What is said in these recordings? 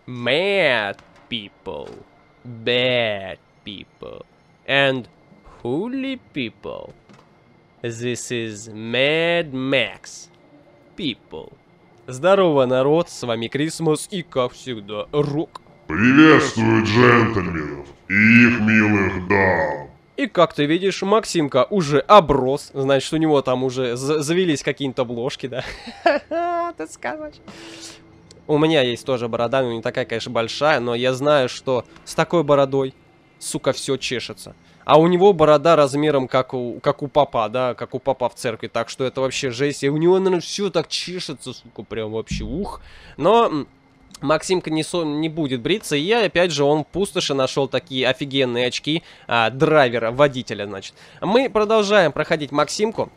mad people, bad people, and holy people. This is Mad Max people. Здорово, народ, с вами Крисмас и, как всегда, Рок. Приветствую джентльменов и их милых дам. И как ты видишь, Максимка уже оброс, значит, у него там уже завелись какие-то бложки, да? Ты скажешь. У меня есть тоже борода, но не такая, конечно, большая, но я знаю, что с такой бородой, сука, все чешется. А у него борода размером как у папа, да, как у папа в церкви, так что это вообще жесть. И у него, наверное, все так чешется, сука, прям вообще, ух. Но Максимка не будет бриться, и я, опять же, он в пустоши нашел такие офигенные очки драйвера, водителя, значит. Мы продолжаем проходить Максимку.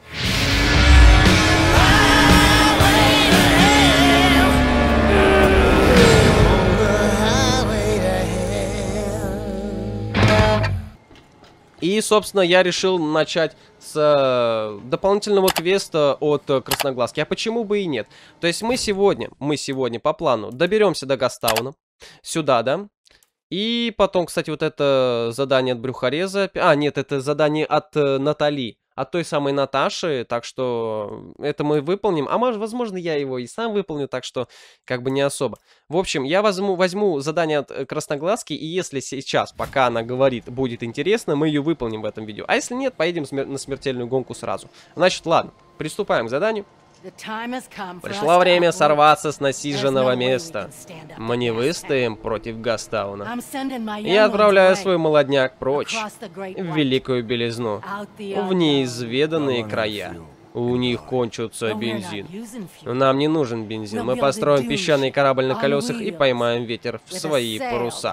И, собственно, я решил начать с дополнительного квеста от Красноглазки. А почему бы и нет? То есть мы сегодня по плану доберемся до Гастауна. Сюда, да? И потом, кстати, вот это задание от Брюхореза. А, нет, это задание от Натали. От той самой Наташи, так что это мы выполним. А может, возможно, я его и сам выполню, так что как бы не особо. В общем, я возьму задание от Красноглазки, и если сейчас, пока она говорит, будет интересно, мы ее выполним в этом видео. А если нет, поедем на смертельную гонку сразу. Значит, ладно, приступаем к заданию. Пришло время сорваться с насиженного места. Мы не выстоим против Гастауна. Я отправляю свой молодняк прочь, в великую белизну, в неизведанные края. У них кончился бензин. Нам не нужен бензин. Мы построим песчаный корабль на колесах и поймаем ветер в свои паруса.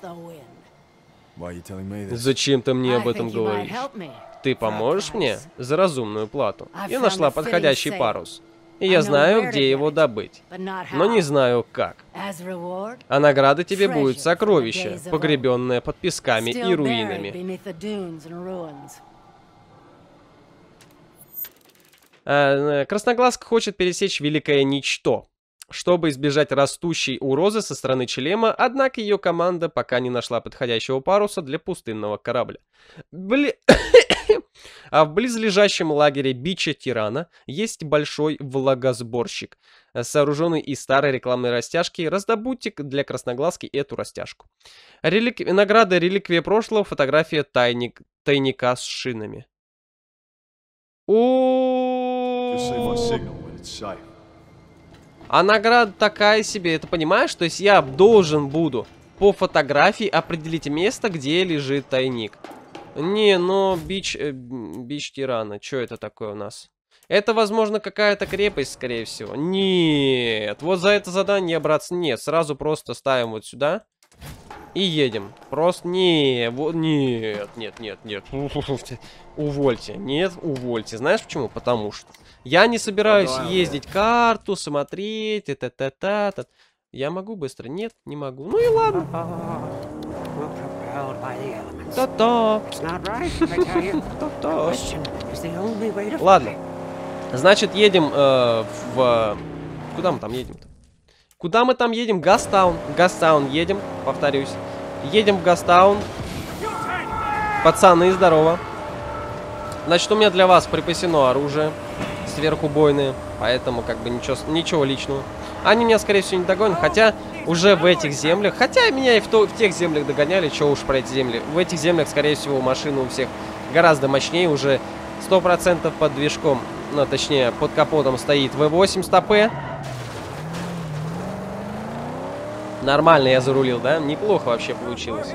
Зачем ты мне об этом говоришь? Ты поможешь мне за разумную плату? Я нашла подходящий парус. И я знаю, где его добыть. Но не знаю, как. А награда тебе будет сокровище, погребенное под песками и руинами. Красноглазка хочет пересечь Великое Ничто, чтобы избежать растущей угрозы со стороны Челема, однако ее команда пока не нашла подходящего паруса для пустынного корабля. А в близлежащем лагере Бича Тирана есть большой влагосборщик, сооруженный из старой рекламной растяжки. Раздобудьте для Красноглазки эту растяжку. Награда реликвия прошлого, фотография тайника с шинами. А награда такая себе, ты понимаешь? То есть я должен буду по фотографии определить место, где лежит тайник. Не, но Бич Тирана, что это такое у нас? Это, возможно, какая-то крепость, скорее всего. Нет, вот за это задание, братцы, нет. Сразу просто ставим вот сюда и едем. Просто нет, нет. Увольте, нет, увольте. Знаешь почему? Потому что я не собираюсь ездить карту, смотреть, Я могу быстро? Нет, не могу. Ну и ладно. Ладно. Значит, едем в... Куда мы там едем-то? Куда мы там едем? Гастаун. Гастаун едем, повторюсь. Едем в Гастаун. Пацаны, здорово. Значит, у меня для вас припасено оружие. Сверхубойные. Поэтому, как бы, ничего личного. Они меня, скорее всего, не догонят. Хотя уже в этих землях... Хотя меня и в тех землях догоняли. Чего уж про эти земли. В этих землях, скорее всего, машина у всех гораздо мощнее. Уже 100% под движком. Ну, точнее, под капотом стоит V8 стопе. Нормально я зарулил, да? Неплохо вообще получилось.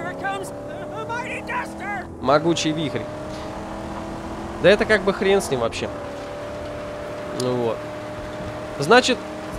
Могучий вихрь. Да это как бы хрен с ним вообще. Ну вот. Значит...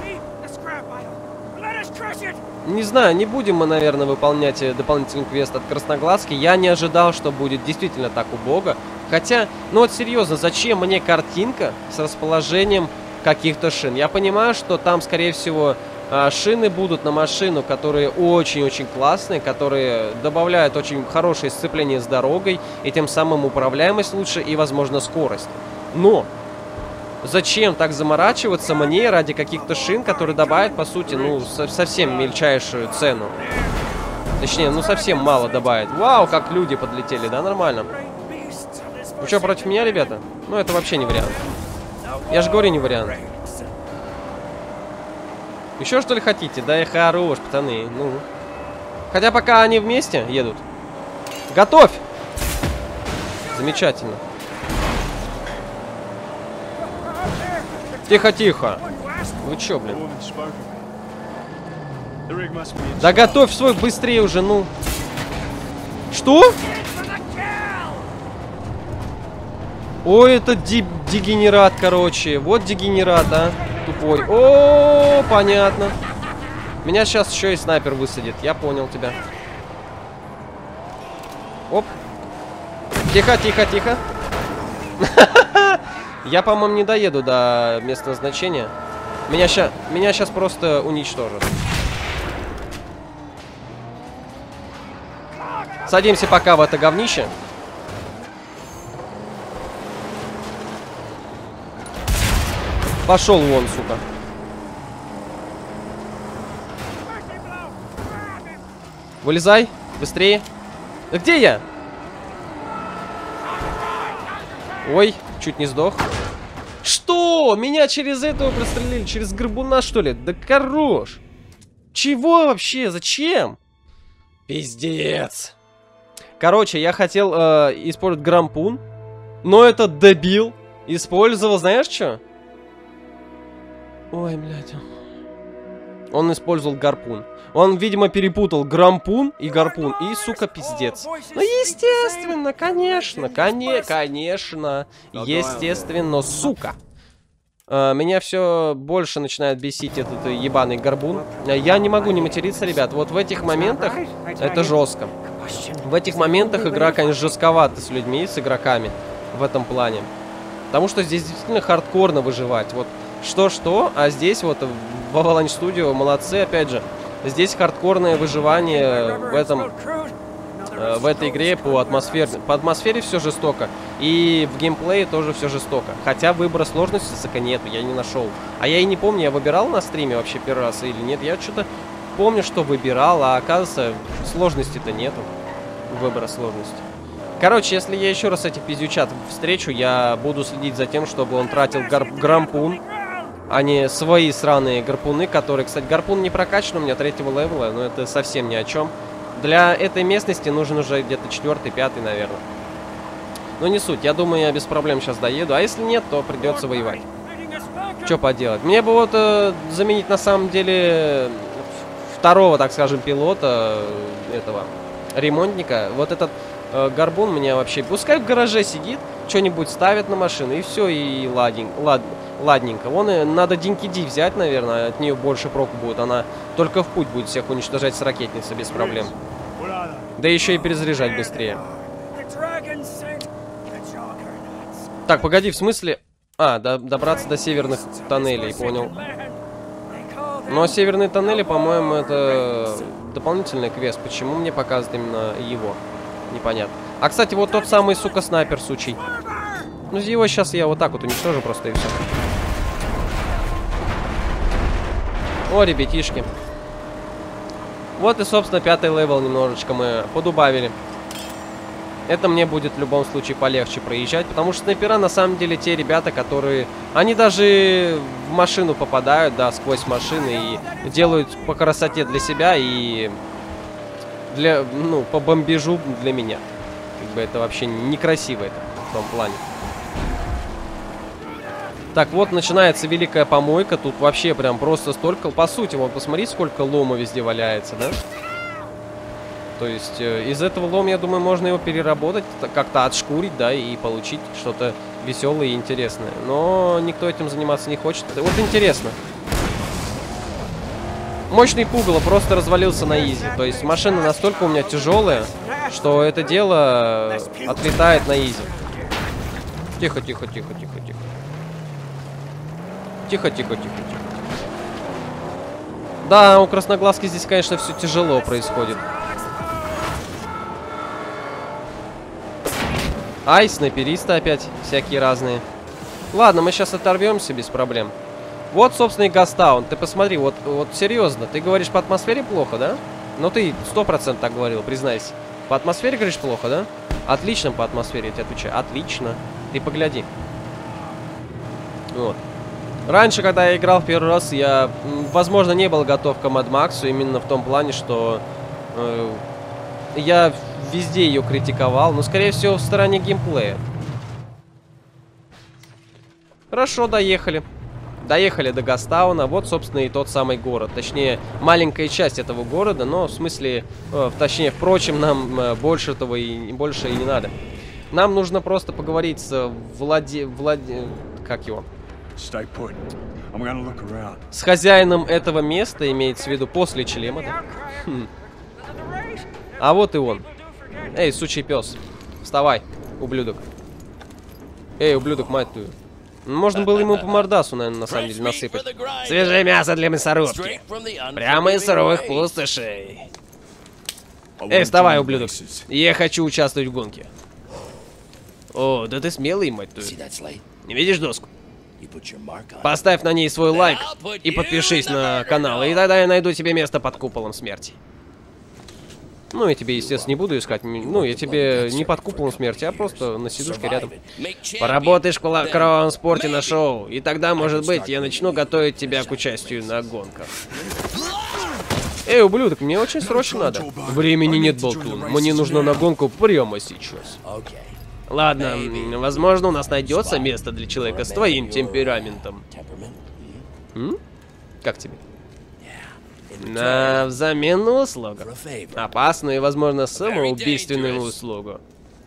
Не знаю, не будем мы, наверное, выполнять дополнительный квест от Красноглазки. Я не ожидал, что будет действительно так убого. Хотя, ну вот серьезно, зачем мне картинка с расположением каких-то шин? Я понимаю, что там, скорее всего, шины будут на машину, которые очень-очень классные, которые добавляют очень хорошее сцепление с дорогой, и тем самым управляемость лучше и, возможно, скорость. Но Зачем так заморачиваться мне ради каких-то шин, которые добавят, по сути, ну, совсем мельчайшую цену? Точнее, ну, совсем мало добавит. Вау, как люди подлетели, да, нормально. Вы что, против меня, ребята? Ну, это вообще не вариант. Я же говорю, не вариант. Еще что ли хотите? Да и хорош, пацаны, ну. Хотя пока они вместе едут. Готовь! Замечательно. Тихо-тихо. Вы чё, блин? Да готовь свой быстрее уже, ну. Что? Ой, это дегенерат, короче. Вот дегенерат, а. Тупой. О, понятно. Меня сейчас еще и снайпер высадит. Я понял тебя. Оп. Тихо, тихо, тихо. Я, по-моему, не доеду до места назначения. Меня сейчас просто уничтожат. Садимся пока в это говнище. Пошел вон, сука. Вылезай, быстрее. Да где я? Ой, чуть не сдох. Что? Меня через этого прострелили? Через горбуна, что ли? Да хорош. Чего вообще? Зачем? Пиздец. Короче, я хотел использовать гарпун, но этот дебил использовал, знаешь что? Ой, блядь. Он использовал гарпун. Он, видимо, перепутал гарпун и гарпун. И, сука, пиздец. Ну, естественно, конечно. Конечно. Естественно, сука. Меня все больше начинает бесить этот ебаный горбун. Я не могу не материться, ребят. Вот в этих моментах это жестко. В этих моментах игра, конечно, жестковата с людьми, с игроками. В этом плане. Потому что здесь действительно хардкорно выживать. Вот что-что, а здесь вот в Avalanche Studio молодцы, опять же. Здесь хардкорное выживание в этой игре по атмосфере. По атмосфере все жестоко. И в геймплее тоже все жестоко. Хотя выбора сложности сука нету, я не нашел. А я и не помню, я выбирал на стриме вообще первый раз или нет. Я что-то помню, что выбирал, а оказывается сложности-то нету. Выбора сложности. Короче, если я еще раз этих пиздючат встречу, я буду следить за тем, чтобы он тратил гарпун, а не свои сраные гарпуны, которые, кстати, гарпун не прокачан у меня 3-го левела, но это совсем ни о чем. Для этой местности нужен уже где-то 4-й, 5-й, наверное. Но не суть, я думаю, я без проблем сейчас доеду, а если нет, то придется воевать. Что поделать? Мне бы вот заменить на самом деле второго, так скажем, пилота, этого ремонтника. Вот этот горбун меня вообще... Пускай в гараже сидит, что-нибудь ставит на машину, и все, и ладненько. Вон надо Динки-Ди взять, наверное, от нее больше проку будет. Она только в путь будет всех уничтожать с ракетницы без проблем. Да еще и перезаряжать быстрее. Так, погоди, в смысле... А, добраться до северных тоннелей, понял. Но северные тоннели, по-моему, это дополнительный квест. Почему мне показывают именно его? Непонятно. А, кстати, вот тот самый, сука, снайпер сучий. Ну, его сейчас я вот так вот уничтожу просто и все. О, ребятишки. Вот и, собственно, 5-й левел немножечко мы подубавили. Это мне будет в любом случае полегче проезжать, потому что снайпера на самом деле те ребята, которые... Они даже в машину попадают, да, сквозь машины и делают по красоте для себя и... Для, ну, по бомбежу для меня. Как бы это вообще некрасиво это в том плане. Так, вот начинается великая помойка. Тут вообще прям просто столько... По сути, вот посмотрите, сколько лома везде валяется, да? То есть из этого лома, я думаю, можно его переработать, как-то отшкурить, да, и получить что-то веселое и интересное. Но никто этим заниматься не хочет. Вот интересно. Мощный пугало просто развалился на изи. То есть машина настолько у меня тяжелая, что это дело отлетает на изи. Тихо, тихо, тихо, тихо, тихо. Тихо, тихо, тихо, тихо. Да, у красноглазки здесь, конечно, все тяжело происходит. Ай, снайперисты опять всякие разные. Ладно, мы сейчас оторвемся без проблем. Вот, собственно, и Гастаун. Ты посмотри, вот серьезно. Ты говоришь, по атмосфере плохо, да? Ну, ты 100% так говорил, признайся. По атмосфере, говоришь, плохо, да? Отлично по атмосфере, я тебе отвечаю. Отлично. Ты погляди. Вот. Раньше, когда я играл в первый раз, я, возможно, не был готов к Mad Max, именно в том плане, что я везде ее критиковал, но, скорее всего, в стороне геймплея. Хорошо, доехали. Доехали до Гастауна. Вот, собственно, и тот самый город. Точнее, маленькая часть этого города, но, в смысле, точнее, впрочем, нам больше этого и не надо. Нам нужно просто поговорить с как его? С хозяином этого места, имеется в виду после члема. Да? А вот и он. Эй, сучий пес. Вставай, ублюдок. Эй, ублюдок, мать твою. Можно было ему по мордасу, наверное, на самом деле насыпать. Свежее мясо для мясорубки. Прямо из суровых пустошей. Эй, вставай, ублюдок. Я хочу участвовать в гонке. О, да ты смелый, мать твою. Не видишь доску? Поставь на ней свой лайк и подпишись на канал, и тогда я найду тебе место под куполом смерти. Ну, я тебе, естественно, не буду искать. Ну, я тебе не под куполом смерти, а просто на сидушке рядом. Поработаешь в кровавом спорте на шоу, и тогда, может быть, я начну готовить тебя к участию на гонках. Эй, ублюдок, мне очень срочно надо. Времени нет, болтун. Мне нужна на гонку прямо сейчас. Ладно, возможно, у нас найдется место для человека с твоим темпераментом. Как тебе? На взамен на услугу. Опасную и, возможно, самоубийственную услугу.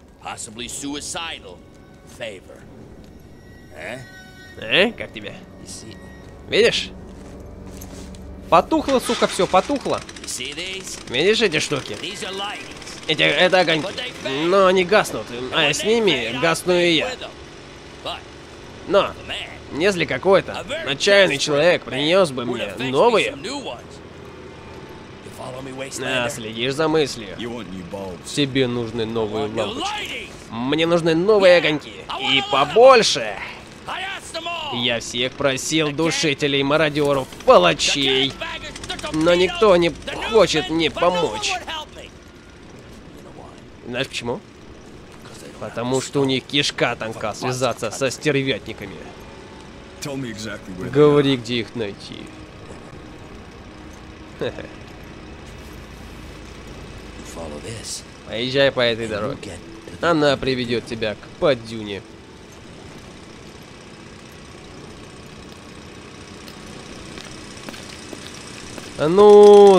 Как тебе? Видишь? Потухло, сука, все, потухло. Видишь эти штуки? Это огоньки. Но они гаснут, а с ними гасну и я. Но, если какой-то отчаянный человек принес бы мне новые... Следишь за мыслью. Тебе нужны новые лампочки. Мне нужны новые огоньки. И побольше. Я всех просил душителей, мародеров, палачей. Но никто не хочет мне помочь. Знаешь почему? Потому что у них кишка тонка связаться со стервятниками. Говори, где их найти. Поезжай по этой дороге. Она приведет тебя к поддюне. Ну,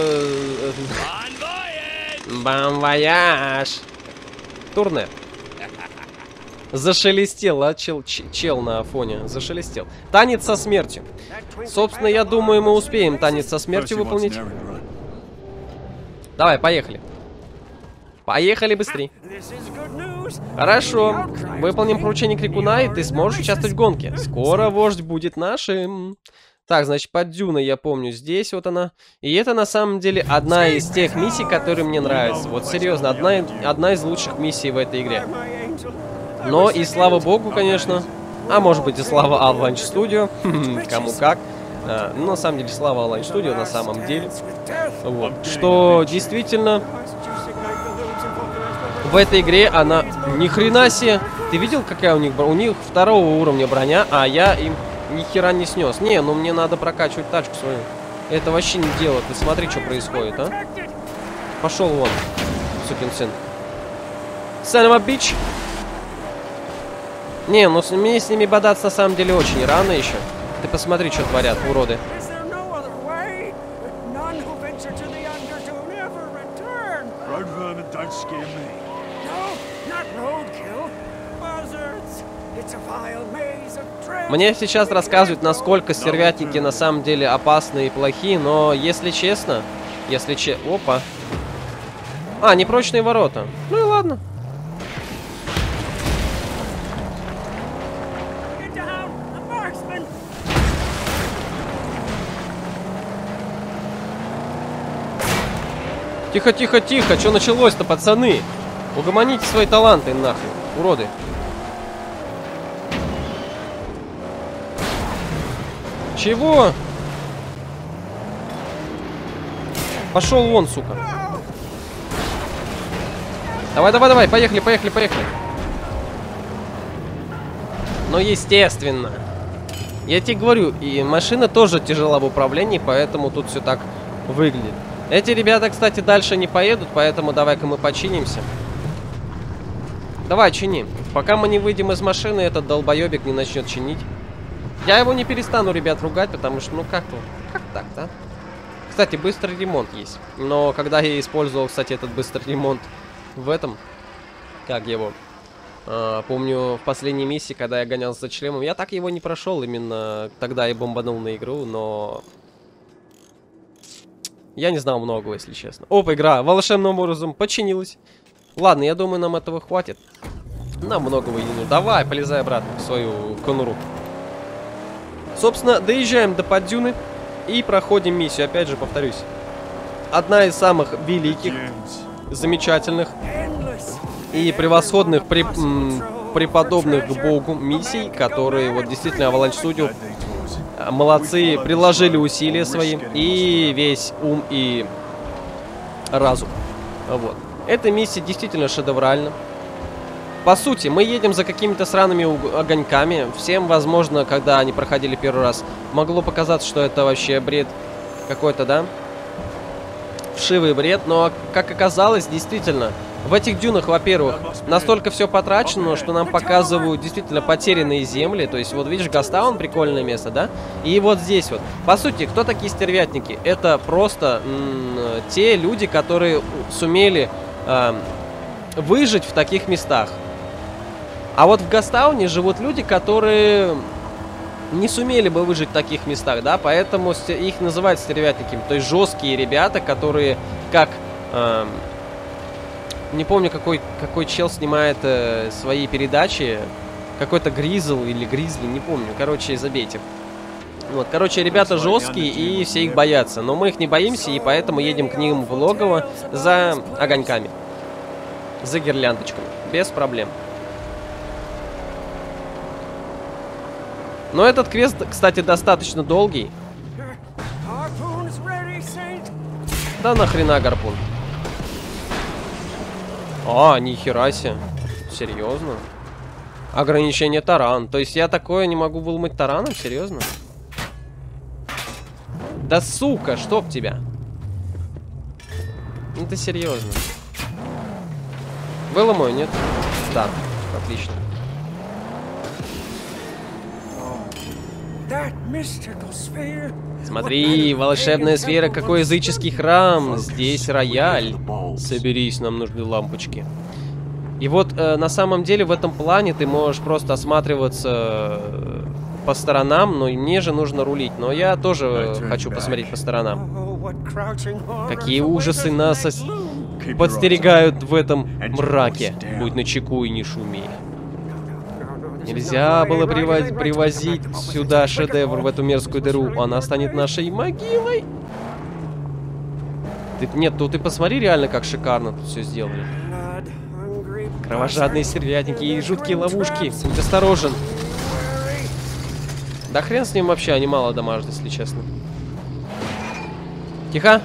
Бам-вояж! Турне. Зашелестел, а чел на фоне. Зашелестел. Танец со смертью. Собственно, я думаю, мы успеем танец со смертью выполнить. Давай, поехали. Поехали быстрее. Хорошо. Выполним поручение Крикуна, и ты сможешь участвовать в гонке. Скоро вождь будет нашим. Так, значит, под дюной, я помню, здесь вот она. И это, на самом деле, одна из тех миссий, которые мне нравятся. Вот, серьезно, одна из лучших миссий в этой игре. Но и слава богу, конечно. А может быть и слава Avalanche Studio. Кому как. Ну, на самом деле, слава Avalanche Studio, на самом деле. Вот. Что, действительно... В этой игре она... Ни хрена себе! Ты видел, какая у них... У них 2-го уровня броня, а я им... Ни хера не снес. Не, ну мне надо прокачивать тачку свою. Это вообще не дело. Ты смотри, что происходит, а? Пошел вон, сукин сын. Son of a bitch. Не, ну мне с ними бодаться на самом деле очень рано еще. Ты посмотри, что творят, уроды. Мне сейчас рассказывают, насколько стервятники на самом деле опасны и плохие, но если честно, Опа. А, непрочные ворота. Ну и ладно. Тихо, тихо, тихо. Что началось-то, пацаны? Угомоните свои таланты нахрен, уроды. Чего? Пошел вон, сука. Давай, давай, давай, поехали, поехали, поехали. Ну, естественно. Я тебе говорю, и машина тоже тяжела в управлении, поэтому тут все так выглядит. Эти ребята, кстати, дальше не поедут, поэтому давай-ка мы починимся. Давай, чини. Пока мы не выйдем из машины, этот долбоебик не начнет чинить. Я его не перестану, ребят, ругать, потому что, ну как так-то? Кстати, быстрый ремонт есть. Но когда я использовал, кстати, этот быстрый ремонт в этом, как его... помню, в последней миссии, когда я гонялся за члемом, я так его не прошел, именно тогда я бомбанул на игру, но... Я не знал многого, если честно. Опа, игра волшебным образом починилась. Ладно, я думаю, нам этого хватит. Нам многого и не нужно. Давай, полезай обратно в свою конуру. Собственно, доезжаем до Поддюны и проходим миссию. Опять же, повторюсь. Одна из самых великих, замечательных и превосходных, преподобных к Богу миссий, которые вот действительно Avalanche Studio молодцы, приложили усилия свои и весь ум и разум. Вот. Эта миссия действительно шедевральна. По сути, мы едем за какими-то сраными огоньками. Всем, возможно, когда они проходили первый раз, могло показаться, что это вообще бред какой-то, да? Вшивый бред, но, как оказалось, действительно, в этих дюнах, во-первых, настолько все потрачено, что нам показывают действительно потерянные земли. То есть, вот видишь, Гастаун, прикольное место, да? И вот здесь вот. По сути, кто такие стервятники? Это просто те люди, которые сумели выжить в таких местах. А вот в Гастауне живут люди, которые не сумели бы выжить в таких местах, да? Поэтому их называют стервятниками. То есть жесткие ребята, которые как... не помню, какой чел снимает свои передачи. Какой-то Гризл или Гризли, не помню. Короче, забейте. Вот, короче, ребята жесткие и все их боятся. Но мы их не боимся, и поэтому едем к ним в логово за огоньками. За гирляндочками. Без проблем. Но этот квест, кстати, достаточно долгий. Да нахрена гарпун? А, нихера себе. Серьезно? Ограничение таран. То есть я такое не могу выломать тараном? Серьезно? Да сука, чтоб тебя. Ну ты серьезно. Выломаю, нет? Да, отлично. Смотри, волшебная сфера, какой языческий храм. Здесь рояль. Соберись, нам нужны лампочки. И вот на самом деле в этом плане ты можешь просто осматриваться по сторонам, но мне же нужно рулить. Но я тоже хочу посмотреть по сторонам. Какие ужасы нас подстерегают в этом мраке. Будь начеку и не шуми. Нельзя было привозить сюда шедевр, в эту мерзкую дыру. Она станет нашей могилой. Нет, тут ты посмотри реально, как шикарно тут все сделали. Кровожадные стервятники и жуткие ловушки. Будь осторожен. Да хрен с ним вообще, они мало дамажат, если честно. Тихо.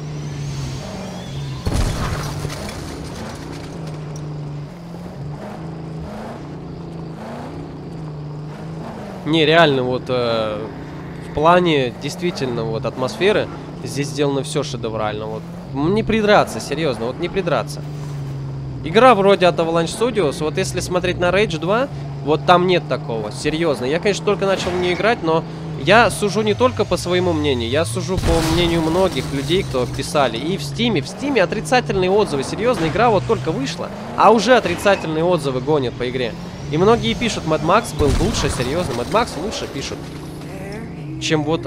Не, реально, вот в плане действительно вот атмосферы здесь сделано все шедеврально. Вот. Не придраться, серьезно, вот не придраться. Игра вроде от Avalanche Studios, вот если смотреть на Rage 2, вот там нет такого, серьезно. Я, конечно, только начал в нее играть, но я сужу не только по своему мнению, я сужу по мнению многих людей, кто писали. И в Steam отрицательные отзывы, серьезно, игра вот только вышла, а уже отрицательные отзывы гонят по игре. И многие пишут, Mad Max был лучше, серьезно, Mad Max лучше пишут, чем вот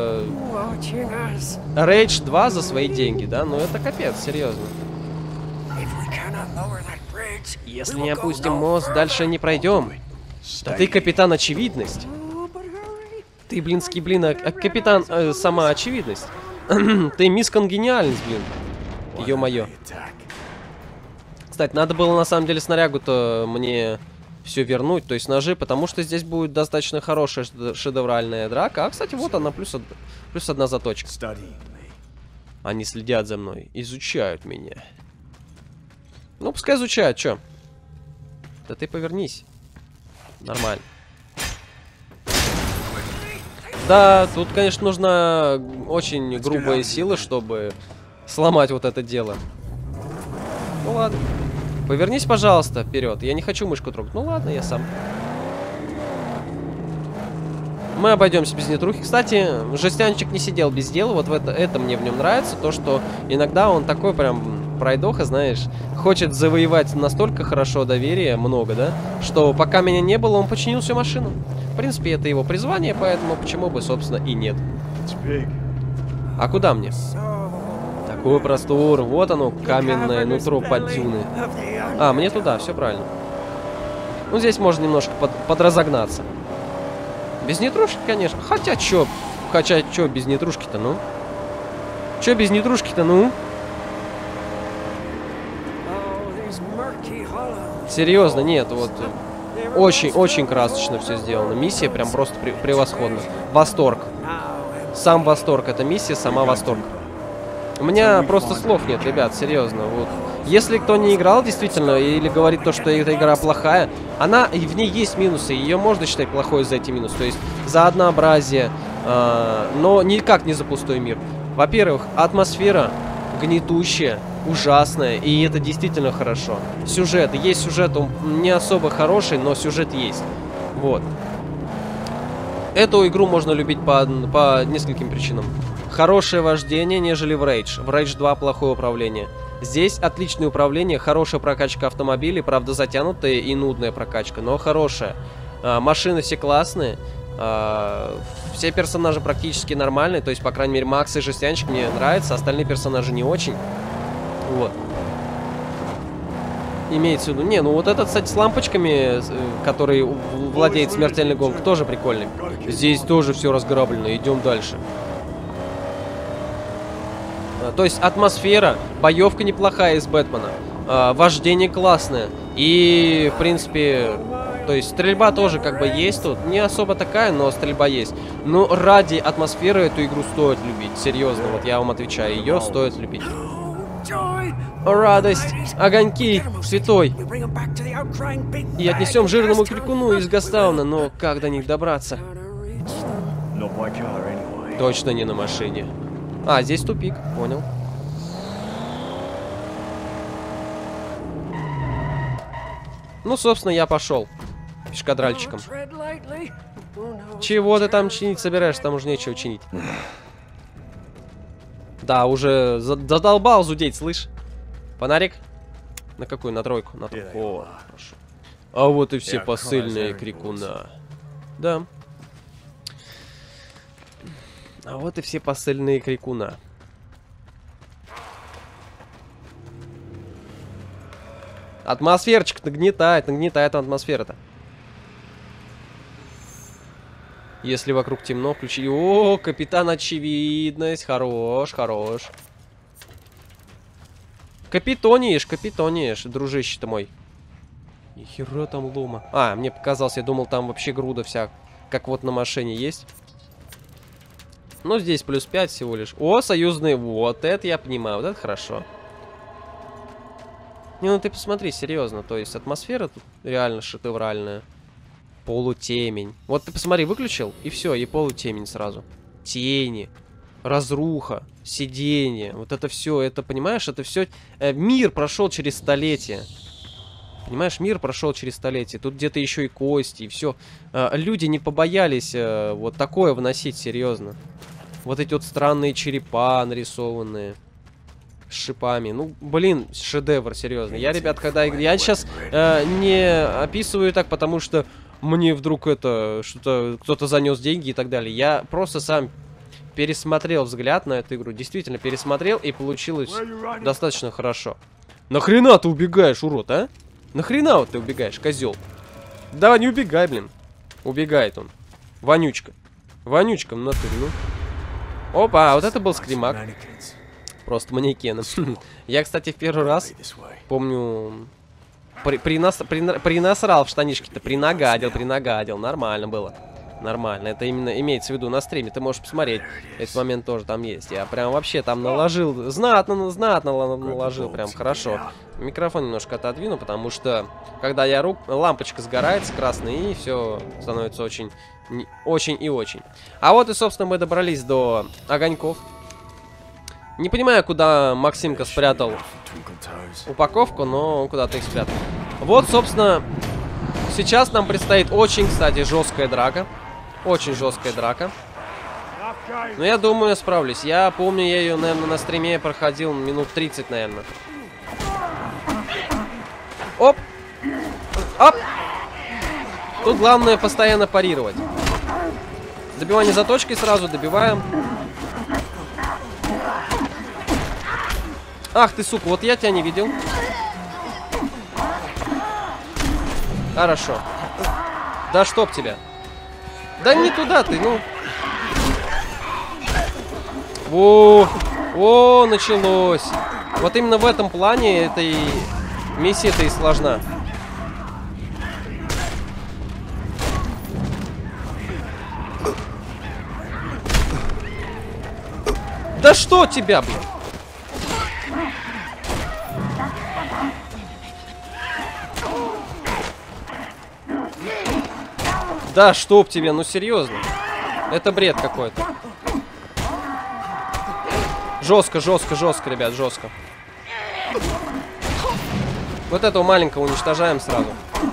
Rage 2 за свои деньги, да? Ну это капец, серьезно. Если не опустим мост, дальше не пройдем. Да ты капитан очевидность. Ты, блинский блин, капитан сама очевидность. Ты мисс конгениальность, блин. Ё-моё. Кстати, надо было на самом деле снарягу-то мне все вернуть, то есть ножи, потому что здесь будет достаточно хорошая шедевральная драка. А, кстати, вот она, плюс одна заточка. Они следят за мной, изучают меня. Ну, пускай изучают, чё? Да ты повернись. Нормально. Да, тут, конечно, нужна очень грубая сила, чтобы сломать вот это дело. Ну ладно. Повернись, пожалуйста, вперед. Я не хочу мышку трогать. Ну ладно, я сам. Мы обойдемся без нетрухи. Кстати, жестянчик не сидел без дела. Вот это мне в нем нравится. То, что иногда он такой прям пройдоха, знаешь, хочет завоевать настолько хорошо доверие, много, да, что пока меня не было, он починил всю машину. В принципе, это его призвание, поэтому почему бы, собственно, и нет. А куда мне? Такой простор. Вот оно, каменное нутро под дюны. А, мне туда, все правильно. Ну, здесь можно немножко подразогнаться. Без нетрушки, конечно. Хотя, чё без нетрушки-то, ну? Чё без нетрушки-то, ну? Серьезно, нет, вот... Очень красочно все сделано. Миссия прям просто превосходна. Восторг. Сам восторг. Это миссия, сама восторг. У меня просто слов нет, ребят, серьезно. Вот. Если кто не играл действительно, или говорит то, что эта игра плохая, в ней есть минусы, ее можно считать плохой за эти минусы. То есть за однообразие, но никак не за пустой мир. Во-первых, атмосфера гнетущая, ужасная, и это действительно хорошо. Сюжет, есть сюжет, он не особо хороший, но сюжет есть. Вот. Эту игру можно любить по нескольким причинам. Хорошее вождение, нежели в Rage. В Rage 2 плохое управление. Здесь отличное управление, хорошая прокачка автомобилей, правда затянутая и нудная прокачка, но хорошая. Машины все классные. Все персонажи практически нормальные, то есть, по крайней мере, Макс и Жестянчик мне нравятся, остальные персонажи не очень. Вот. Имеется в виду... Не, ну вот этот, кстати, с лампочками, который владеет смертельной гонкой, тоже прикольный. Здесь тоже все разграблено, идем дальше. То есть атмосфера, боевка неплохая из Бэтмена, вождение классное. И, в принципе, то есть стрельба тоже как бы есть тут. Не особо такая, но стрельба есть. Но ради атмосферы эту игру стоит любить. Серьезно, вот я вам отвечаю, ее стоит любить. Радость, огоньки, святой. И отнесем жирному крикуну из Гастауна, но как до них добраться? Точно не на машине. А, здесь тупик, понял. Ну, собственно, я пошел. Пешкадральчиком. Чего ты там чинить собираешься? Там уже нечего чинить. Да, уже задолбал зудеть, слышь. Фонарик? На какую? На тройку? На тройку. О, хорошо. А вот и все посыльные крикуна. Да. А вот и все посыльные крикуна. Атмосферчик нагнетает атмосфера-то. Если вокруг темно, включи... О, капитан очевидность. Хорош, хорош. Капитониешь, дружище-то мой. Нихера там лома. А, мне показалось, я думал, там вообще груда вся, как вот на машине есть. Ну, здесь плюс 5 всего лишь. О, союзные, вот это я понимаю, вот это хорошо. Не, ну ты посмотри, серьезно, то есть атмосфера тут реально шедевральная. Полутемень. Вот ты посмотри, выключил, и все, и полутемень сразу. Тени, разруха, сиденье, вот это все, это, понимаешь, это все... мир прошел через столетия. Понимаешь, мир прошел через столетия. Тут где-то еще и кости, и все. Люди не побоялись вот такое вносить, серьезно. Вот эти вот странные черепа нарисованные. С шипами. Ну, блин, шедевр, серьезно. Я, ребят, когда... Я сейчас не описываю так, потому что мне вдруг это... Что-то... Кто-то занес деньги и так далее. Я просто сам пересмотрел взгляд на эту игру. Действительно, пересмотрел, и получилось достаточно хорошо. Нахрена ты убегаешь, урод, а? Нахрена вот ты убегаешь, козел? Да, не убегай, блин. Убегает он. Вонючка. Вонючка в натуре, ну. Опа, вот это был скримак. Просто манекен. Я, кстати, в первый раз помню... Принасрал в штанишки-то, принагадил. Нормально было. Нормально, это именно имеется в виду на стриме. Ты можешь посмотреть, этот момент тоже там есть. Я прям вообще там наложил, знатно наложил, прям хорошо. Микрофон немножко отодвину, потому что, когда я лампочка сгорается красной, и все становится очень и очень. А вот и, собственно, мы добрались до огоньков. Не понимаю, куда Максимка спрятал упаковку, но он куда-то их спрятал. Вот, собственно, сейчас нам предстоит очень, кстати, жесткая драка. Очень жесткая драка. Но я думаю, я справлюсь. Я помню, я ее, наверное, на стриме проходил минут 30, наверное. Оп! Оп! Тут главное постоянно парировать. Добивание заточкой сразу добиваем. Ах ты, сука, вот я тебя не видел. Хорошо. Да чтоб тебя. Да не туда ты, ну. О, началось. Вот именно в этом плане этой миссия-то и сложна. Да что тебя, блин? Да, чтоб тебе, ну серьезно. Это бред какой-то. Жестко, ребят, жестко. Вот этого маленького уничтожаем сразу.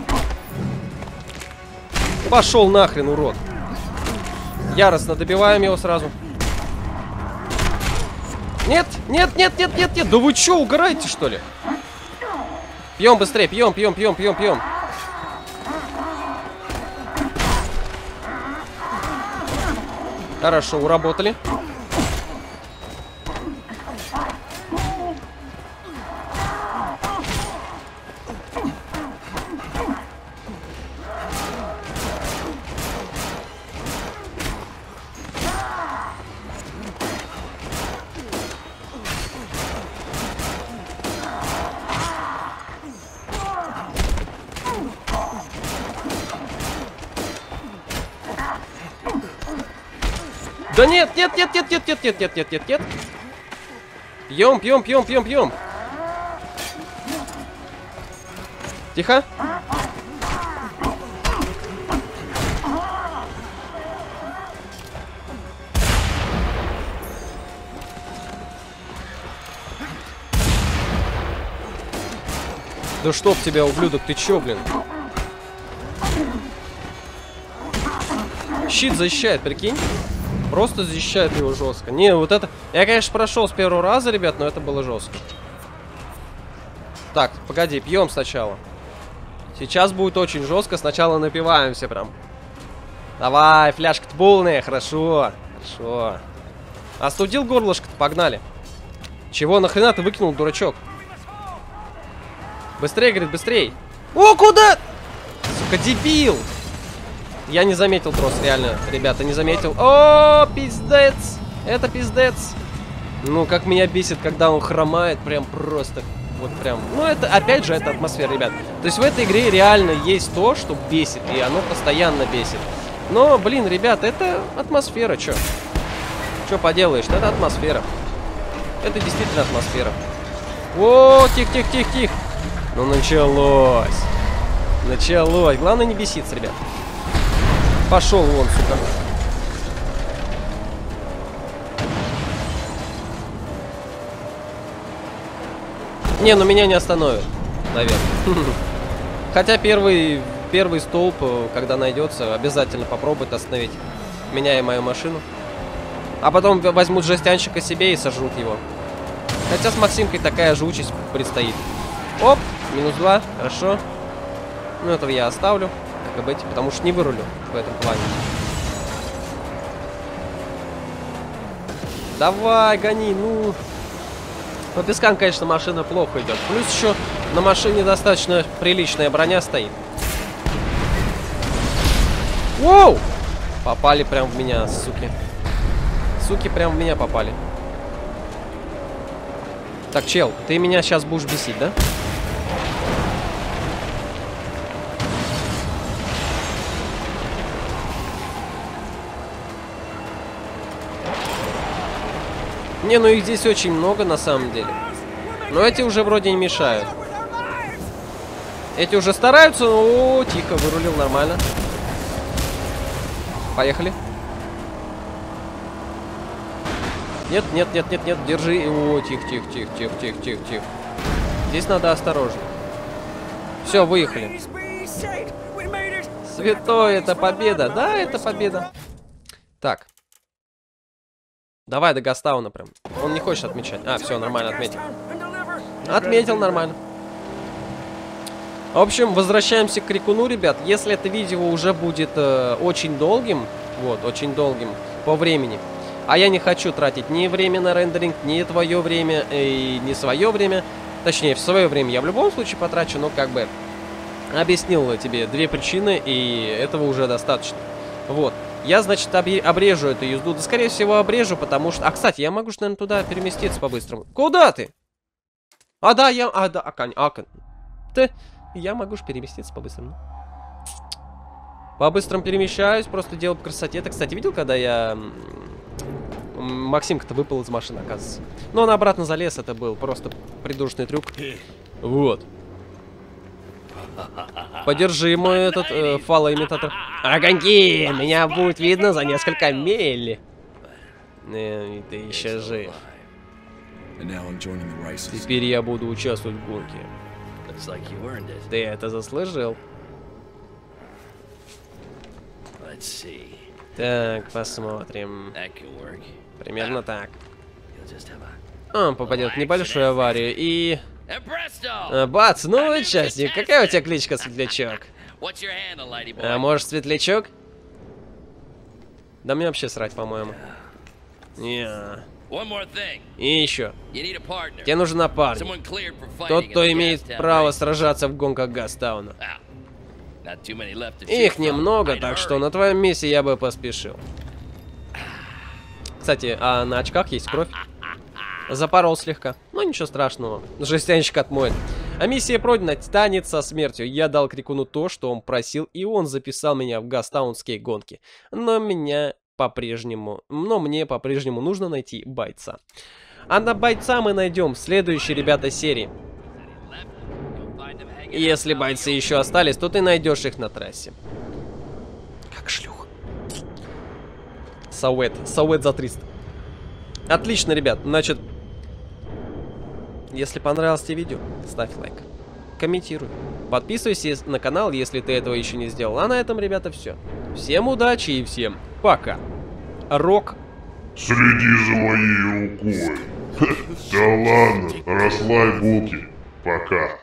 Пошел нахрен, урод. Яростно добиваем его сразу. Нет. Да вы что, угораете, что ли? Пьем быстрее, пьем. Хорошо, уработали. Да нет. Пьем. Тихо. Да чтоб тебя, ублюдок, ты чё, блин? Щит защищает, прикинь. Просто защищает его жестко. Не, вот это... Я, конечно, прошел с первого раза, ребят, но это было жестко. Так, погоди, пьем сначала. Сейчас будет очень жестко. Сначала напиваемся прям. Давай, фляжка-то полная. Хорошо. Остудил горлышко-то, погнали. Чего нахрена ты выкинул, дурачок? Быстрее, говорит, быстрей. О, куда? Сука, дебил. Я не заметил просто, реально, ребята, не заметил. О, пиздец. Это пиздец. Ну, как меня бесит, когда он хромает, прям просто. Вот прям. Ну, это, опять же, это атмосфера, ребят. То есть в этой игре реально есть то, что бесит, и оно постоянно бесит. Но, блин, ребят, это атмосфера, чё? Чё поделаешь, это атмосфера. Это действительно атмосфера. О, тихо. Ну, началось. Главное не беситься, ребят. Пошел вон, сука. Не, ну меня не остановит, наверное. Хотя первый столб, когда найдется, обязательно попробует остановить меня и мою машину. А потом возьмут жестянщика себе и сожрут его. Хотя с Максимкой такая же участь предстоит. Оп, -2, хорошо. Ну, этого я оставлю, как и быть, потому что не вырулю в этом плане. Давай, гони, ну. По пескам, конечно, машина плохо идет. Плюс еще на машине достаточно приличная броня стоит. Воу! Попали прям в меня, суки. Суки прям в меня попали. Так, чел, ты меня сейчас будешь бесить, да? Не, ну их здесь очень много на самом деле. Но эти уже вроде не мешают. Эти уже стараются. О, тихо, вырулил нормально. Поехали. Нет, нет, нет, нет, нет, держи. О, тихо, тихо, тихо, тихо, тихо, тихо, тихо. Здесь надо осторожно. Все, выехали. Святой, это победа. Да, это победа. Так. Давай до Гастауна прям. Он не хочет отмечать. А, все, нормально, отметил. Отметил нормально. В общем, возвращаемся к Крикуну, ребят. Если это видео уже будет очень долгим, вот, очень долгим по времени, а я не хочу тратить ни время на рендеринг, ни твое время, и не свое время, точнее, в свое время я в любом случае потрачу, но как бы объяснил тебе две причины, и этого уже достаточно. Вот. Я, значит, обрежу эту езду. Да, скорее всего, обрежу, потому что... А, кстати, я могу, наверное, туда переместиться по-быстрому. Куда ты? А, да, я... А, да, ты... Я могу же переместиться по-быстрому. По-быстрому перемещаюсь, просто делаю по красоте. Ты, кстати, видел, когда я... Максимка-то выпал из машины, оказывается. Но он обратно залез, это был просто придурочный трюк. Вот. Подержи мой этот фалоимитатор. Огоньки! Меня будет видно за несколько миль. И ты еще жив. Теперь я буду участвовать в гонке. Ты это заслужил. Так, посмотрим. Примерно так. Он попадет в небольшую аварию и... Бац, новый участник. Какая у тебя кличка, Светлячок? А может, Светлячок? Да мне вообще срать, по-моему. И еще. Тебе нужен напарник. Тот, кто имеет право сражаться в гонках Гастауна. Их немного, так что на твоем месте я бы поспешил. Кстати, а на очках есть кровь? Запорол слегка. Но ничего страшного. Жестянщик отмоет. А миссия пройдена. Танец со смертью. Я дал Крикуну то, что он просил, и он записал меня в гастаунские гонки. Но мне по-прежнему нужно найти бойца. А на бойца мы найдем в следующей, ребята, серии. Если бойцы еще остались, то ты найдешь их на трассе. Как шлюх. Сауэт за 300. Отлично, ребят. Значит, если понравилось тебе видео, ставь лайк, комментируй, подписывайся на канал, если ты этого еще не сделал. А на этом, ребята, все. Всем удачи и всем пока. Рок. Следи за моей рукой. Да ладно, расслабь булки. Пока.